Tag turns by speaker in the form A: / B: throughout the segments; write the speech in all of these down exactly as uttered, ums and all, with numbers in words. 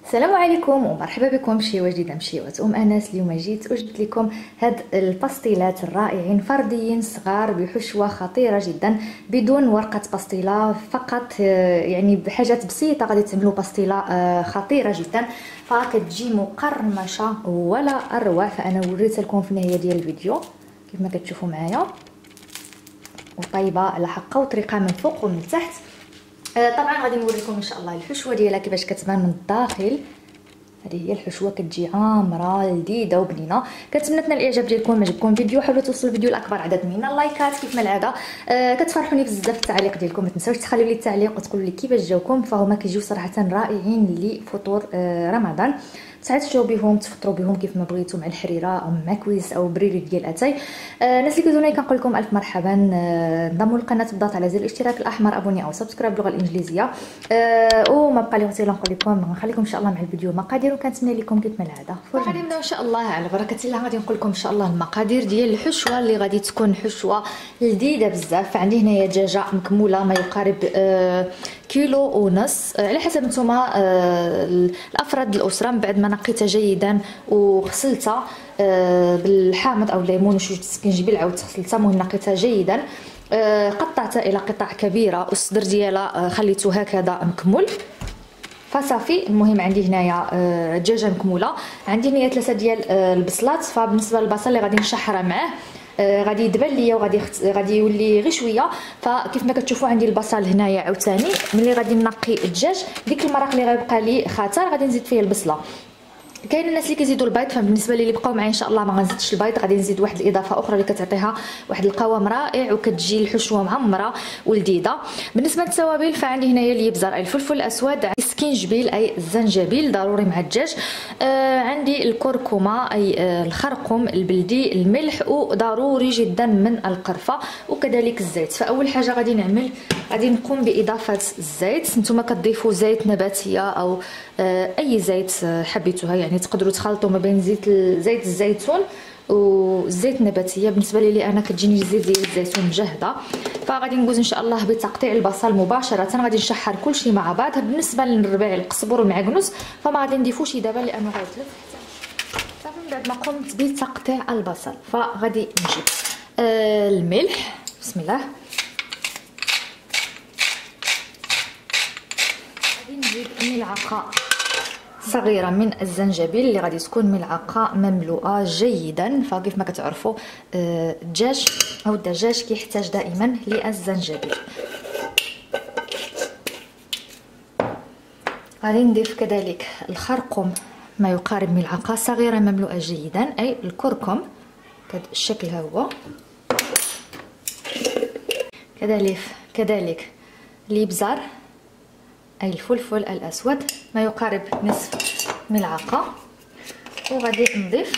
A: السلام عليكم ومرحبا بكم بشيوه جديده من شيوات ام انس. اليوم جيت وجدت لكم هاد الباستيلات الرائعين فرديين صغار بحشوه خطيره جدا بدون ورقه باستيلا، فقط يعني بحاجات بسيطه غادي تعملوا باستيلا خطيره جدا، فكتجي مقرمشه ولا اروع. فانا وريت لكم في النهايه ديال الفيديو كيف ما كتشوفوا معايا، وطيبه على حقه وطريقه من فوق ومن تحت. طبعا غادي نوريكم ان شاء الله الحشوه ديالها كيفاش كتبان من الداخل. هذه هي الحشوه، كتجي عامره لذيذه وبنينه. كنتمنى تنال الاعجاب ديالكم. عجبكم الفيديو حاولوا توصلوا الفيديو لاكبر عدد من اللايكات كيف ما العاده. آه كتفرحوني بزاف التعليق ديالكم، ما تنساوش تخليو لي التعليق وتقولوا لي كيفاش جاوكم، فهما كيجيو صراحه رائعين لفطور آه رمضان. تعشوا بهم تفطروا بهم كيف ما بغيتوا، مع الحريره او مع كويس او بريري ديال اتاي. آه الناس اللي كيزوني كنقول لكم الف مرحبا. آه انضموا للقناه بضغط على زر الاشتراك الاحمر، ابوني او سبسكرايب باللغه الانجليزيه. آه وما بقى لي غير نقول لكم نخليكم ان شاء الله مع الفيديو المقادير، وكنتمنى لكم كيف ما العاده. غادي نبداو ان شاء الله على بركه الله. غادي نقول لكم ان شاء الله المقادير ديال الحشوه اللي غادي تكون حشوه لذيذه بزاف. عندي هنايا دجاجه مكموله ما يقارب آه كيلو ونص، على حسب نتوما آه الافراد الاسره. من بعد ما نقيتها جيدا وغسلتها آه بالحامض او الليمون وشويه السكنجبيل، عاود غسلتها، المهم نقيتها جيدا. آه قطعتها الى قطع كبيره، والصدر ديالها آه خليته هكذا مكمل، فصافي. المهم عندي هنايا آه دجاجه مكموله. عندي هنايا ثلاثه ديال آه البصلات. فبالنسبه للبصل اللي غادي نشحرها معاه آه غادي يدبل ليا وغادي خت... غادي يولي غير شويه. فكيف ما كتشوفوا عندي البصل هنايا عاوتاني. ملي غادي نقي الدجاج، ديك المرق اللي غيبقى لي خاطر غادي نزيد فيه البصله. كاين الناس اللي كيزيدوا البيض، فبالنسبه لي اللي بقاو معايا ان شاء الله ما غنزيدش البيض، غادي نزيد واحد الاضافه اخرى اللي كتعطيها واحد القوام رائع وكتجي الحشوه معمره ولذيذه. بالنسبه للتوابل فعندي هنايا اليبزر اي الفلفل الاسود، السكينجبيل اي الزنجبيل ضروري مع الدجاج. آه عندي الكركمه اي آه الخرقوم البلدي، الملح، وضروري جدا من القرفه، وكذلك الزيت. فاول حاجه غادي نعمل غادي نقوم باضافه الزيت. نتوما كتضيفوا زيت نباتيه او آه اي زيت حبيتوها، يعني تقدروا تخلطوا ما بين زيت زيت الزيتون والزيت النباتيه. بالنسبه لي انا كتجيني زيت ديال الزيتون مجهده. فغادي ندوز ان شاء الله بتقطيع البصل مباشره. غادي نشحر كلشي مع بعض. بالنسبه للربيع القزبر والمعكنوس فما غادي نضيفوش دابا لانه غيتلف. صافي من بعد ما قمت بتقطيع البصل فغادي نجيب آه الملح. بسم الله. غادي نجيب ملعقه صغيره من الزنجبيل اللي غادي تكون ملعقه مملوءه جيدا. فكيف ما كتعرفوا الدجاج او الدجاج كيحتاج دائما للزنجبيل. غادي نضيف كذلك الخرقوم ما يقارب ملعقه صغيره مملوءه جيدا، اي الكركم كذا الشكل ها هو. كذلك كذلك الابزار اي الفلفل الاسود ما يقارب نصف ملعقه. وغادي نضيف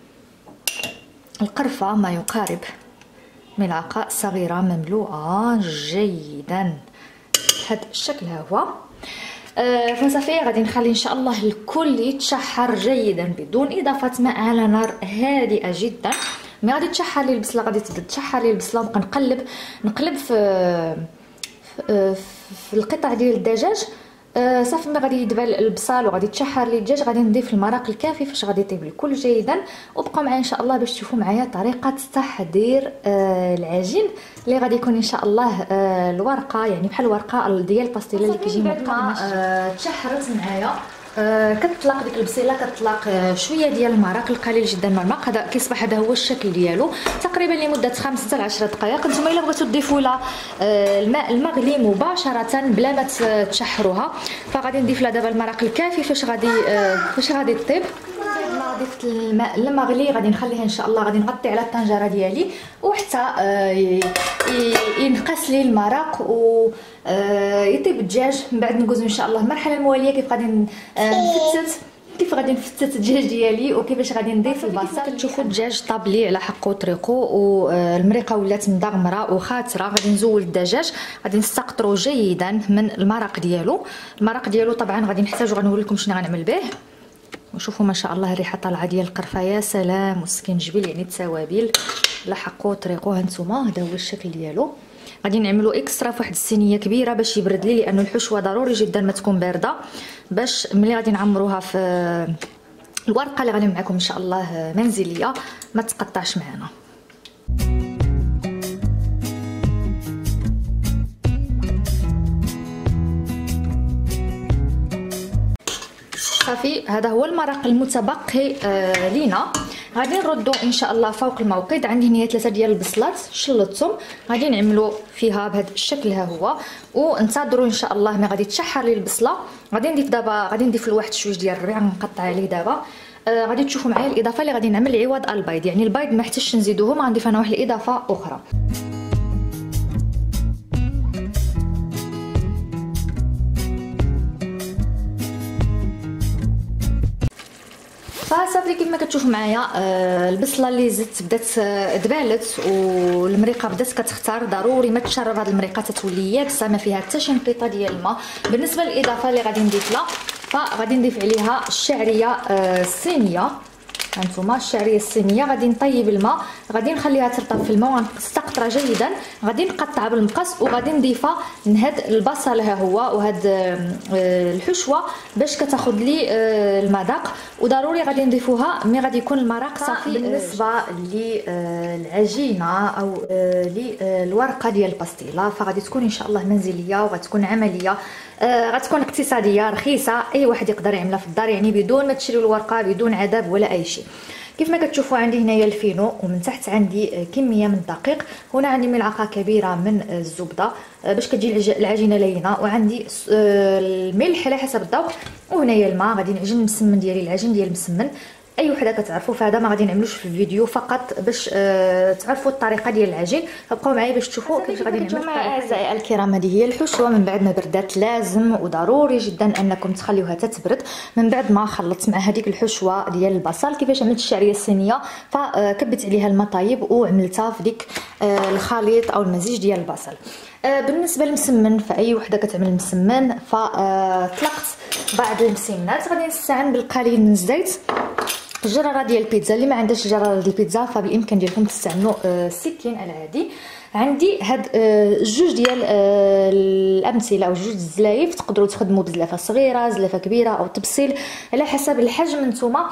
A: القرفه ما يقارب ملعقه صغيره مملوءه جيدا. هذا الشكل ها هو. آه فصافي غادي نخلي ان شاء الله الكل يتشحر جيدا بدون اضافه ماء على نار هادئه جدا. ملي غادي تشحر لي البصله غادي تبدا تشحر لي البصله، ونبقى نقلب نقلب في في القطع ديال الدجاج. آه صافي ما غادي يدبل البصل وغادي تشحر لي الدجاج، غادي نضيف المرق الكافي فاش غادي يطيب الكل جيدا. وبقاو معايا ان شاء الله باش تشوفوا معايا طريقه تحضير آه العجين اللي غادي يكون ان شاء الله آه الورقه، يعني بحال الورقه ديال الباستيلا اللي كيجي مقرمش. آه تشحرت معايا آه كتطلق ديك البصيله، كتطلق آه شويه ديال المرق القليل جدا من المرق. هذا كيصبح هذا هو الشكل ديالو تقريبا لمده خمسة حتى عشرة دقائق. نتوما الا بغيتو تضيفوا لها آه الماء المغلي مباشره بلا ما تشحروها، فغادي نضيف لها دابا المرق الكافي فاش غادي آه فاش غادي تطيب. ما ضفت الماء المغلي غادي نخليها ان شاء الله، غادي نغطي على الطنجره ديالي وحتى آه ينقص لي المرق و آه يطيب الدجاج. من بعد ندوزو ان شاء الله المرحله المواليه كيف غادي نفتت كيف غادي نفتت الدجاج ديالي وكيفاش غادي نضيف البصل. كتشوفوا الدجاج طاب لي على حقه وطريقه، والمريقه ولات مدغمره وخاتره. غادي نزول الدجاج، غادي نستقطرو جيدا من المرق ديالو. المرق ديالو طبعا غادي نحتاجو، غنوري لكم شنو غنعمل به. وشوفوا ما شاء الله الريحه طالعه ديال القرفه، يا سلام. والسكنجبيل يعني التوابل على حقه وطريقه. هانتوما هذا هو الشكل ديالو. غادي نعملو اكسترا في واحد الصينيه كبيره باش يبرد لي، لانه الحشوه ضروري جدا ما تكون بارده باش ملي غادي نعمروها في الورقه اللي غادي معكم ان شاء الله منزليه ما تقطعش معنا. صافي، هذا هو المرق المتبقي آه لينا. غادي نردو ان شاء الله فوق الموقد. عندي هنا ثلاثه ديال البصلات شلطتهم، غادي نعملو فيها بهذا الشكل ها هو، وانتظروا ان شاء الله ملي غادي تشحر لي البصله. غادي نضيف دابا غادي نضيف لواحد شويه ديال الربيع نقطع عليه دابا. آه غادي تشوفوا معايا الاضافه اللي غادي نعمل عوض البيض، يعني البيض ما حتاش نزيدوه، ما غنضيف انا واحد الاضافه اخرى. فصافي كيف ما كتشوفوا معايا آه البصله اللي زدت بدات آه دبالت والمريقه بدات كتختار. ضروري ما تشرب هذه المريقه تتولي يابسه ما فيها حتى شي نقيطه ديال الماء. بالنسبه للاضافه اللي غادي نضيف لها فغادي نضيف عليها الشعريه آه الصينيه. هانتوما الشعريه الصينيه غادي نطيب الماء، غادي نخليها ترطب في الماء ونستقطرها جيدا. غادي نقطعها بالمقص وغادي نضيفها نهد البصل ها هو وهاد الحشوه باش كتاخذ لي المذاق. وضروري غادي نضيفوها مي غادي يكون المرق صافي. بالنسبه للعجينه او للورقه ديال الباستيلا فغادي تكون ان شاء الله منزليه وغتكون عمليه، آه غتكون اقتصاديه رخيصه، اي واحد يقدر يعملها في الدار، يعني بدون ما تشريو الورقه بدون عذاب ولا اي شيء. كيف ما كتشوفوا عندي هنايا الفينو ومن تحت عندي كميه من الدقيق، هنا عندي ملعقه كبيره من الزبده باش كتجي العجينه لينه، وعندي الملح على حسب الذوق، وهنايا الماء. غادي نعجن المسمن ديالي، العجين ديال المسمن اي وحده كتعرفوا، فهذا ما غادي نعملوش في الفيديو فقط باش آه تعرفوا الطريقه ديال العجين. فبقاو معايا باش تشوفوا كيفاش غادي نعمل. اعزائي الكرام هذه هي الحشوه من بعد ما بردات. لازم وضروري جدا انكم تخليوها تتبرد. من بعد ما خلطت مع هذيك الحشوه ديال البصل كيفاش عملت الشعريه الصينيه، فكبت عليها الماء طايب وعملتها في ديك آه الخليط او المزيج ديال البصل. آه بالنسبه للمسمن فاي وحده كتعمل المسمن فطلقت بعض المسمنات. غادي نستعن بالقليل من الزيت. الجراره ديال البيتزا، اللي ما عندهاش جراره ديال البيتزا فبالامكان ديالكم تستعملوا السكين العادي. عندي هاد جوج ديال الامثله او جوج الزلايف، تقدروا تخدموا بزلافه صغيره زلافه كبيره او تبصيل على حسب الحجم نتوما.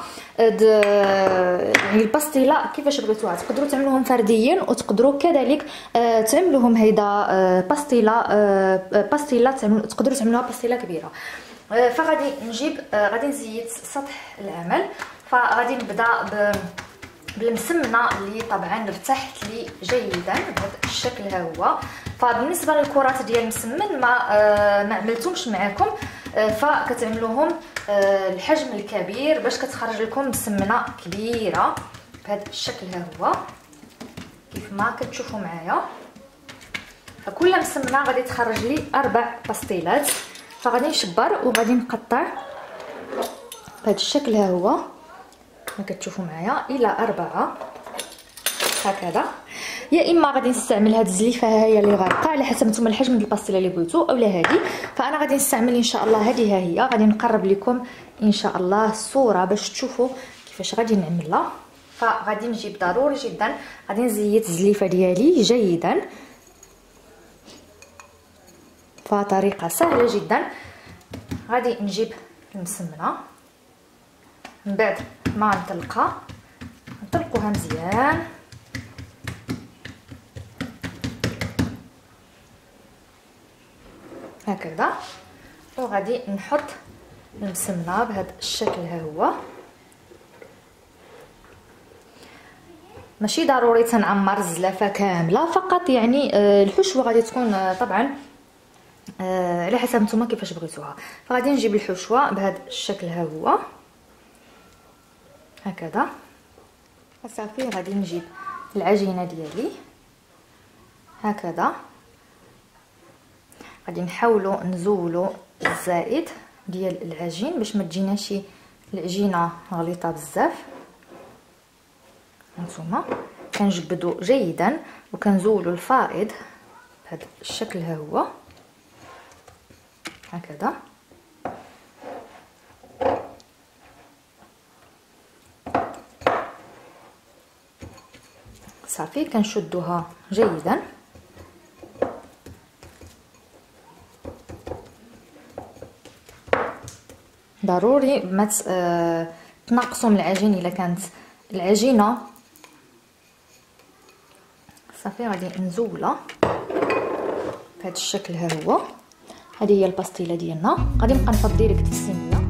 A: يعني الباستيلا كيفاش بغيتوها تقدروا تعملوهم فرديين وتقدروا كذلك تعملوهم هيدا باستيلا باستيلا تقدروا تعملوها باستيلا كبيره. فغادي نجيب غادي نزيد سطح العمل. فغادي نبدا بالمسمنه اللي طبعا فتحت لي جيدا بهذا الشكل ها هو. فبالنسبه للكرات ديال المسمن ما آه ما عملتهمش معكم، آه فكتعملوهم آه الحجم الكبير باش كتخرج لكم مسمنه كبيره بهذا الشكل ها هو كيف ما كتشوفوا معايا. فكل مسمنه غادي تخرج لي اربع باستيلات. فغادي نشبر وغادي نقطع بهذا الشكل ها هو ما كتشوفوا معايا الى اربعه هكذا. يا اما غادي نستعمل هاد الزليفه ها هي اللي غارقه على حسب نتوما الحجم ديال الباستيلا اللي بغيتو، اولا هذه. فانا غادي نستعمل ان شاء الله هذه ها هي. غادي نقرب لكم ان شاء الله الصوره باش تشوفوا كيفاش غادي نعملها. فغادي نجيب ضروري جدا غادي نزيت الزليفه ديالي جيدا. فطريقه سهله جدا. غادي نجيب المسمنه من بعد ما نطلقها نطلقوها مزيان هكذا، وغادي نحط المسمنه بهذا الشكل ها هو. ماشي ضروري تنعمر الزلافه كامله، فقط يعني الحشوه غادي تكون طبعا على حسب نتوما كيفاش بغيتوها. فغادي نجيب الحشوه بهذا الشكل ها هو هكذا. صافي غادي نجيب العجينه ديالي هكذا. غادي نحاولوا نزولوا الزائد ديال العجين باش ما تجيناش العجينه غليظه بزاف. هانتوما كنجبدوا جيدا وكنزولوا الفائض بهذا الشكل ها هو هكذا. صافي كنشدوها جيدا ضروري ما تنقصوا من العجين الا كانت العجينه صافي. غادي نزولها بهذا الشكل. ها هو، هذه هي الباستيله ديالنا. غادي نبقى نفض ديريكت في الصينيه.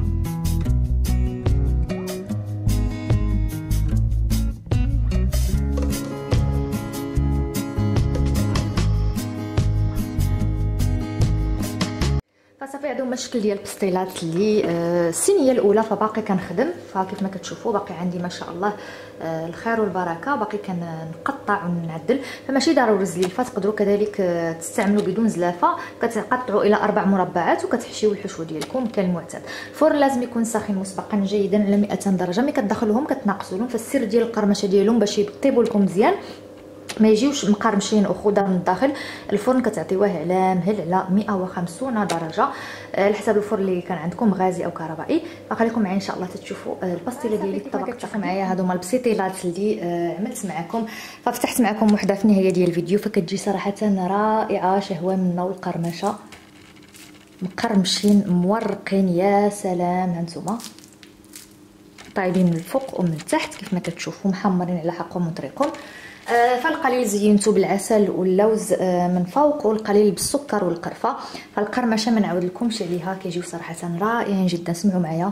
A: فصافي هادو هما الشكل ديال البسطيلات اللي آه الصينيه الاولى فباقي كنخدم. فكيف ما كتشوفوا باقي عندي ما شاء الله آه الخير والبركه، باقي كنقطع ونعدل. فماشي ضروري الزليفه، تقدروا كذلك آه تستعملوا بدون زلافه. كتقطعوا الى اربع مربعات وكتحشيو الحشو ديالكم كالمعتاد. الفرن لازم يكون ساخن مسبقا جيدا على مئتين درجه. ملي كتدخلوهم كتناقصوا لهم، فالسر ديال القرمشه ديالهم باش يطيبوا لكم مزيان ما يجيوش مقرمشين وخضر من الداخل. الفرن كتعطيوه على مهل على مئة وخمسين درجه على حسب الفرن اللي كان عندكم غازي او كهربائي. فخليكم معايا ان شاء الله تتشوفوا الباستيله ديالي الطبق. تشوفوا معايا هادو هما البسيطيلات اللي عملت معكم. ففتحت معكم وحده في النهايه ديال الفيديو، فكتجي صراحه رائعه، شهوه من والقرمشه مقرمشين مورقين. يا سلام، هانتوما طايبين من الفوق ومن التحت كيف ما كتشوفوا، محمرين على حقهم وطريقهم. آه فالقليل زينته بالعسل واللوز آه من فوق، والقليل بالسكر والقرفه. فالقرمشه ما نعاود لكمش عليها، كيجيو صراحه رائعين جدا. سمعوا معايا.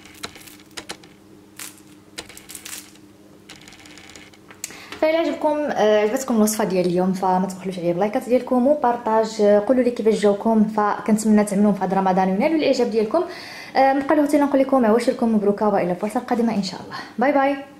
A: فإلا عجبكم آه عجبتكم الوصفه ديال اليوم فما تبخلوش عليا بلايكات ديالكم وبارطاج. آه قولوا لي كيفاش جاوكم، فكنتمنى تعملوهم في هذا رمضان وينالوا الاعجاب ديالكم. آه نبقى لكم نقول لكم عواش لكم مبروكه والى الفرصه القادمه ان شاء الله. باي باي.